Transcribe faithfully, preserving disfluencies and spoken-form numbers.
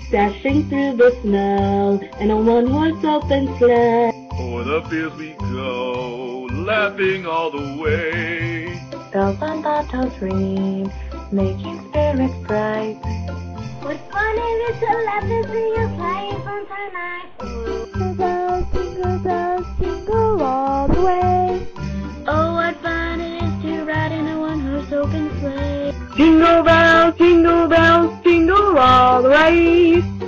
dashing through the snow in a one-horse open sleigh. O'er the fields we go, laughing all the way. Bells on bobtails ringing, making spirits bright. What fun it is to laugh and sing a sleigh from tonight. Jingle bells, jingle bells, jingle all the way. Oh, what fun it is to ride in a one-horse open sleigh. Jingle bells, jingle bells, jingle all the way.